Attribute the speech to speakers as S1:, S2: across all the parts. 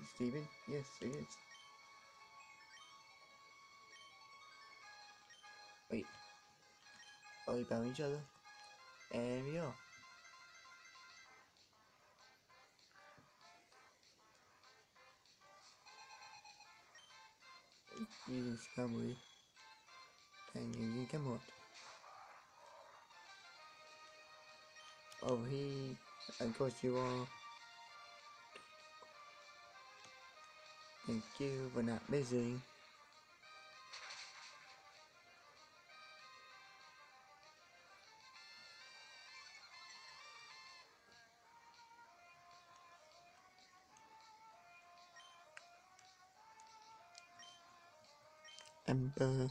S1: Steven? Yes, it is. Wait, are we found each other? And we are. Using Scammery and using Camelot. Oh, he, of course you are. Thank you for not missing. Ember.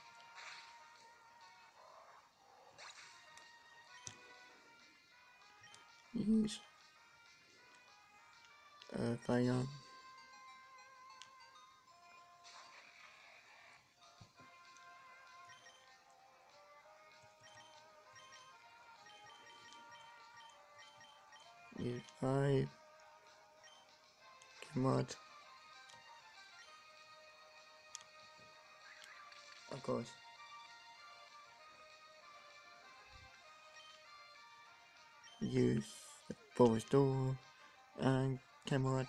S1: Use fire. Use 5. Camelot. Of course. Use Forest Door and Camelot.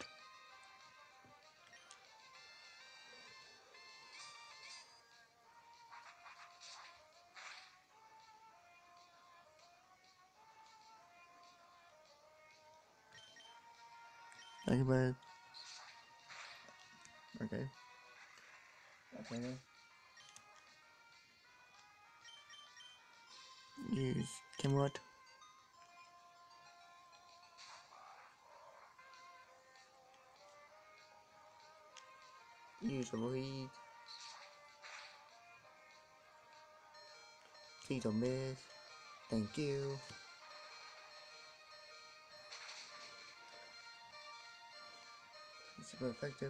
S1: Like about. Okay. Okay then. Use Camelot. Use a read. Please don't miss. Thank you. It's super effective.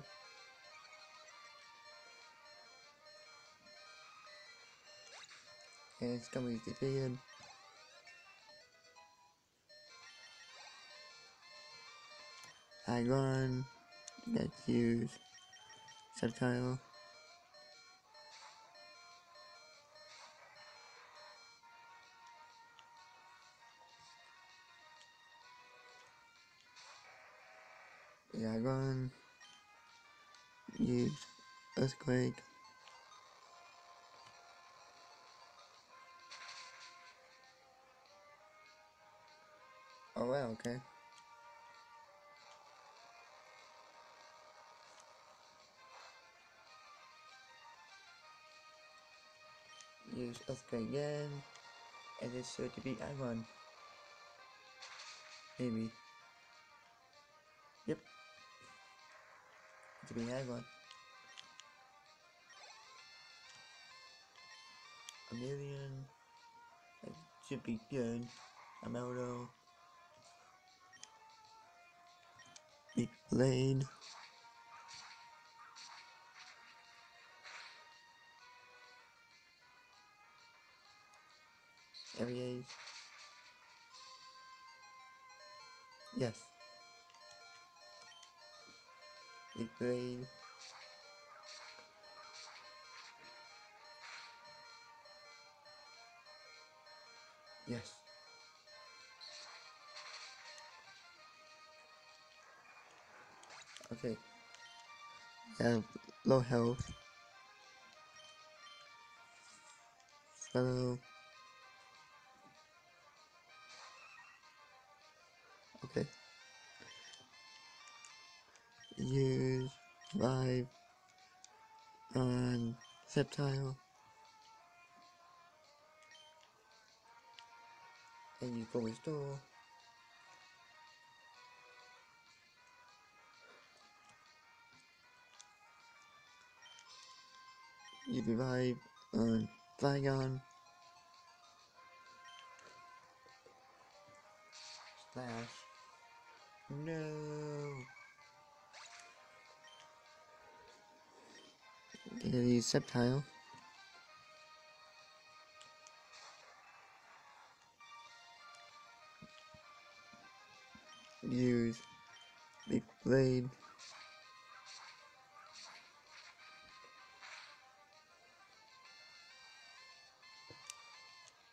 S1: And it's coming to the end. I run. Let's use Sapphire. Yeah, I run. Use Earthquake. Oh wow, okay. Use Earthquake again. And it's sure to be I run. Maybe. Yep. To be I run. A million. That should be good. A Meldo. Big Blade. Every age. Yes. Big Blade. Yes. Okay. Have low health. Fellow. Okay. Use 5 on Sapphire. And you go restore. You revive on Flygon. Slash. No. Gonna use Sapphire. Use Big Blade.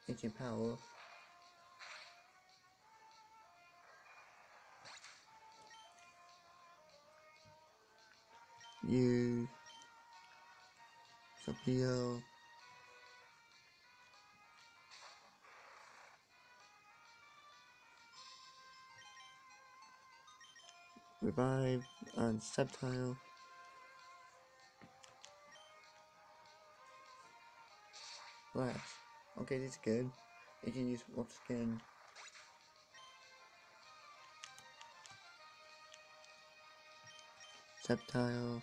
S1: Ancient power. Use Sapphire. Revive on Sapphire. Flash. Okay, this is good. You can use Wolf Skin. Sapphire.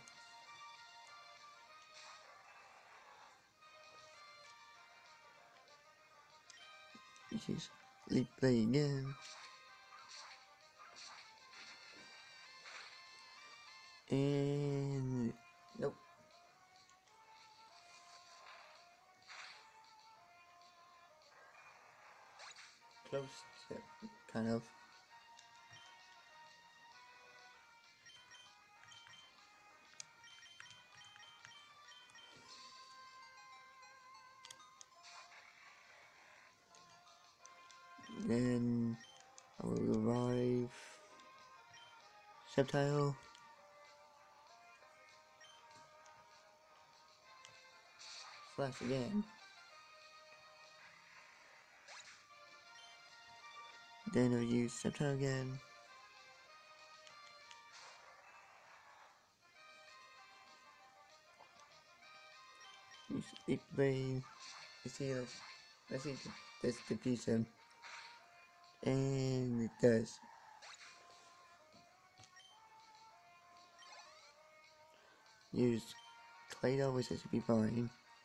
S1: Use Leap Blade again. And nope. Close, yeah, kind of. Then I will revive Subtile. Flash again. Then I'll use Subtile again. Use Leap Blade. Let's see if this defeats him. And it does. Use Clado, which should be fine.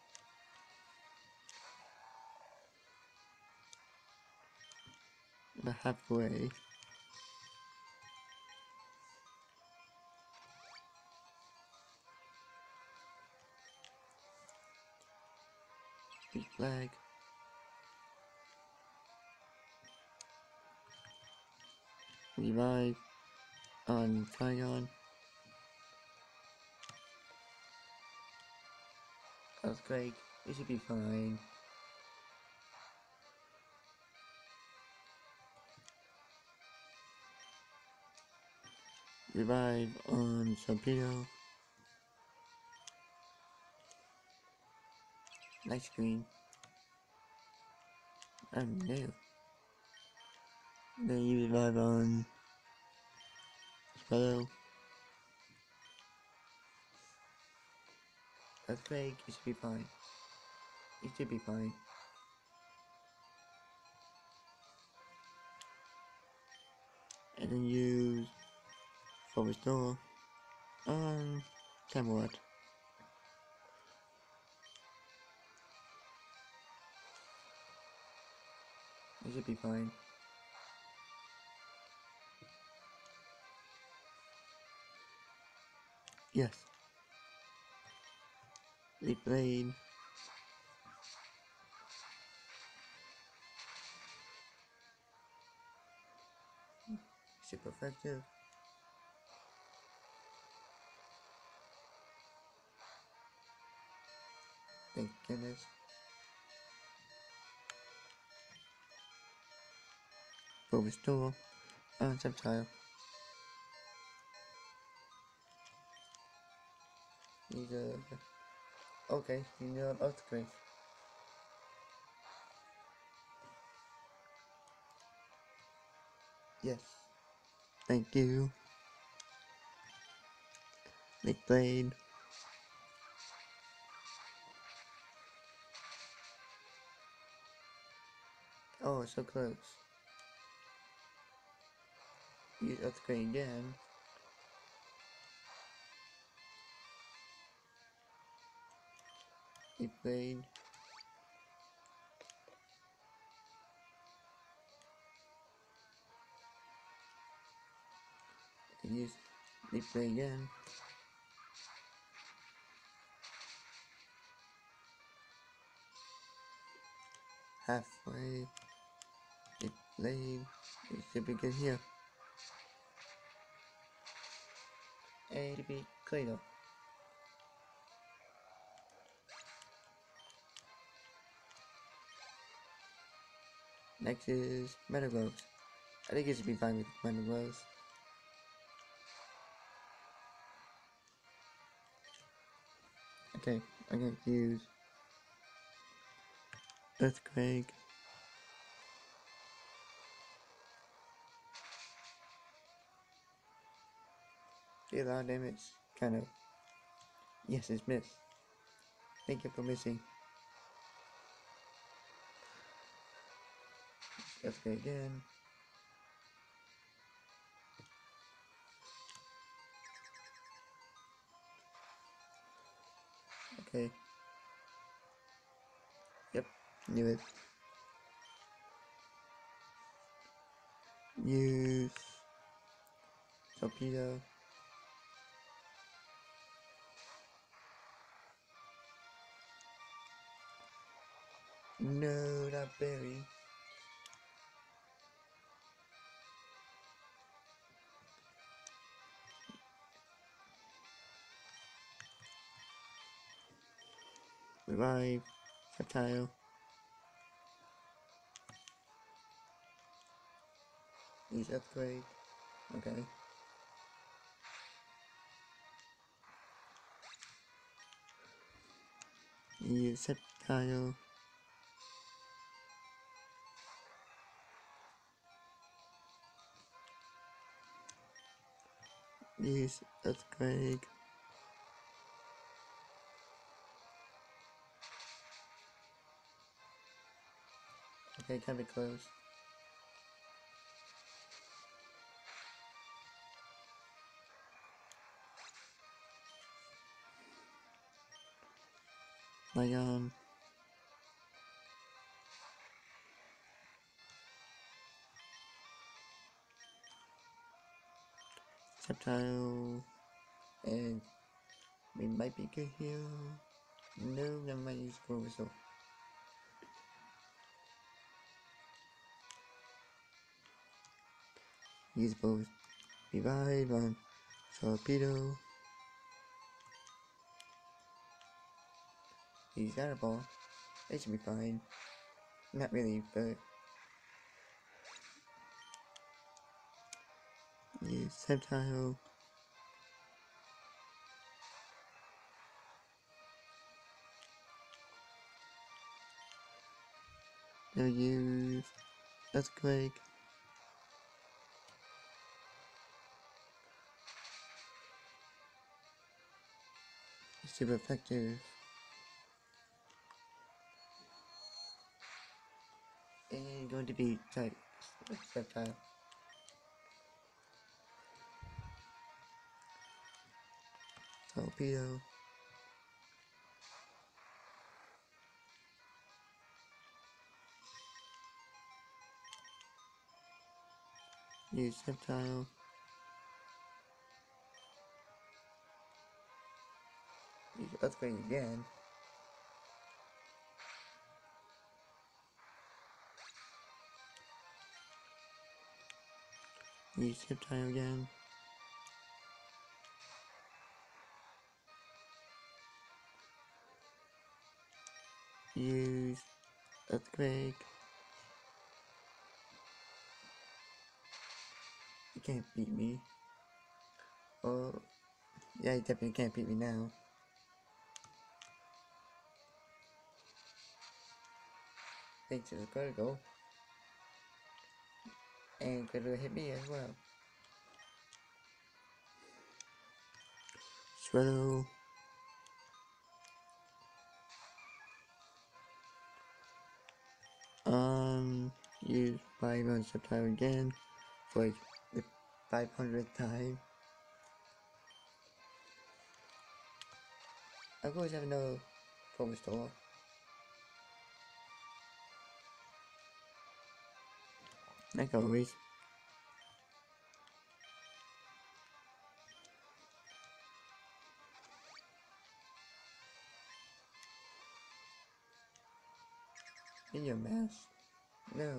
S1: About halfway. Big flag. Revive on Flygon. Earthquake. It should be fine. Revive on Torpedo. Nice screen. Oh no. Then you revive on Swallow. Earthquake, it should be fine. It should be fine. And then use Forward Door on Camelot. It should be fine. Yes. Leap Blade. Super effective. Thank goodness. Forward Door on Subtile. Need a... Okay, you know an Earthquake. Yes. Thank you. Leap Blade. Oh, so close. Use Earthquake again. Leap Blade. Use Leap Blade again. Halfway. Leap Blade. It should be good here. And it should be Clado. Next is Metal Gloves. I think it should be fine with Metal Gloves. Okay, I'm going to use Earthquake. Deal a lot of damage. Kind of. Yes, it's missed. Thank you for missing. Earthquake again. Okay. Yep, knew it. Use Torpedo. No, not berry. Revive. Sapphire. Use Earthquake. Okay. Use Sapphire. Use Earthquake. Okay, can be close. Lion. Reptile. And we might be good here. No, never mind, use Corvisol. Use both Revive on Torpedo. Use that ball. They should be fine. Not really, but use Reptile. They'll use Earthquake. Super effective. And going to be tight. Reptile. Torpedo. Use Reptile. Use Earthquake again. Use Reptile again. Use Earthquake. You can't beat me. Oh, yeah, you definitely can't beat me now. Thanks to the critical. And critical hit me as well. Swallow. Use 5 on Sapphire again for the 500th time. I always have no focus store. Like always. In your mask? No.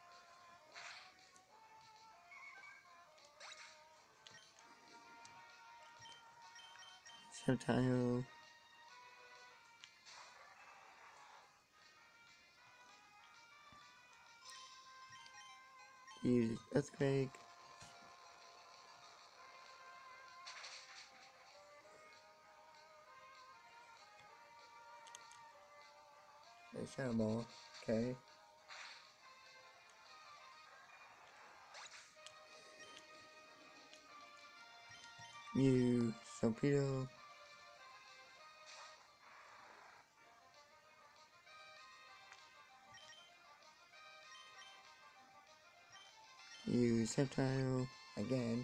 S1: Sapphire. Use earthquake. A shadow ball. Okay. Use torpedo. Use Sapphire again.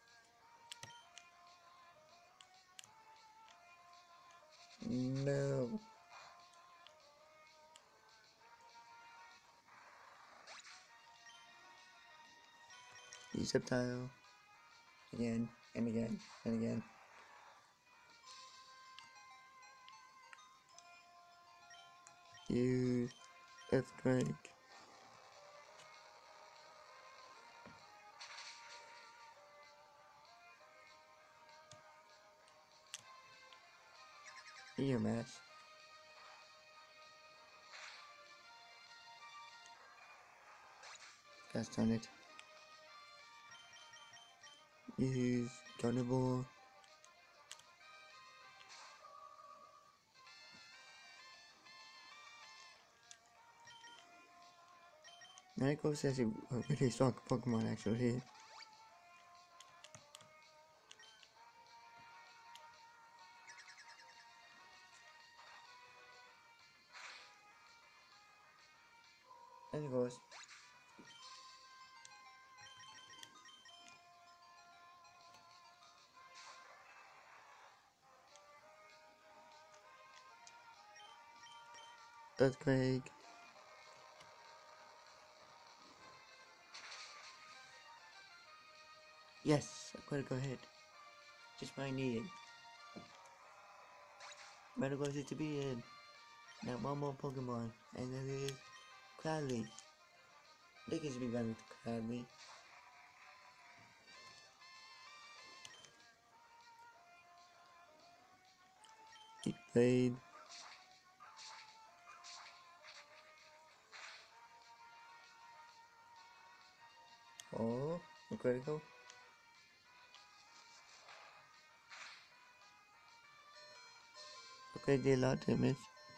S1: No. Use Sapphire again and again and again. Use earthquake. EMS. Cast on it. Use Thunderbolt. Nico says a really strong Pokemon actually. And it goes. Earthquake. Yes, critical hit. Just what I needed. Medical is to be in. Now one more Pokemon, and that is Cradley. They can be better with Cradley. He played. Oh, a critical. Okay, did a lot of damage.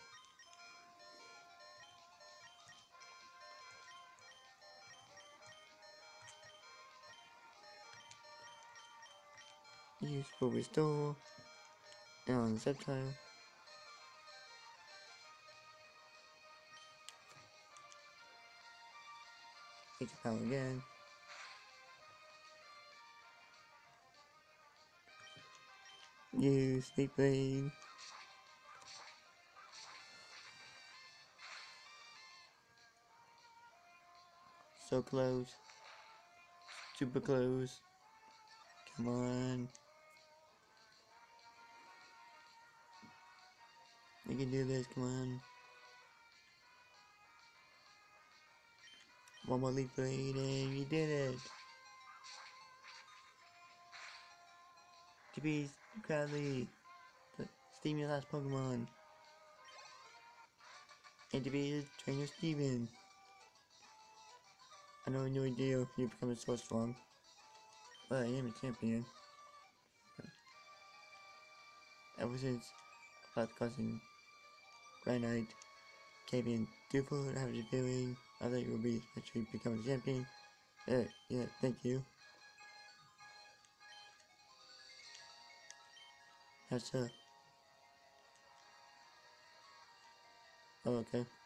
S1: Use for restore. And on the Sapphire. Hit your power again. Use Sleep Blade. So close. Super close. Come on. You can do this, come on. One more Leaf Blade and you did it. TP's Cradley. Steam your last Pokemon. And TP is Trainer Steven. I know no idea if you're becoming so strong. But I am a champion. Ever since Path Cousin Granite came in Dufoot, I have a feeling I thought you would be actually become a champion. Yeah, thank you. That's oh, okay.